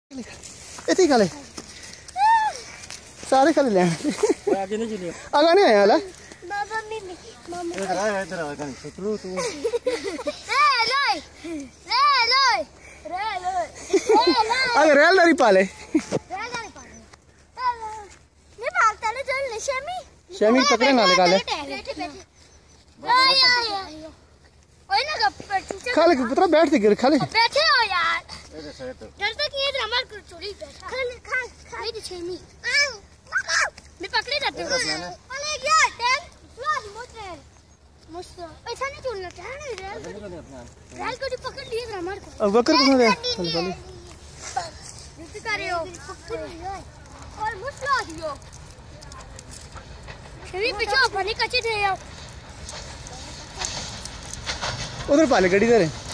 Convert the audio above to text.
इतनी खा ले सारे खा ले आगे नहीं चलिए आगा नहीं आया अगर रेल दारी पाले शेमी पकड़े ना निकाले खा ले पुत्रा बैठ गिर खा ले बैठे हो यार डरता कि ये हमारे को चोरी बैठा खा ले खा ये तो छेमी मैं पकड़े जाते हूं अरे यार टेन फ्लाश मोटे मस्त ऐसा नहीं चलना है ना रेल को पकड़ लिए हमारे को अब बकर कहां गया चल चल नीचे कर रहे हो और मुश्किल आ दियो छेमी पीछे बने कच्चे थे यार उधर पाले गड्डी दे रे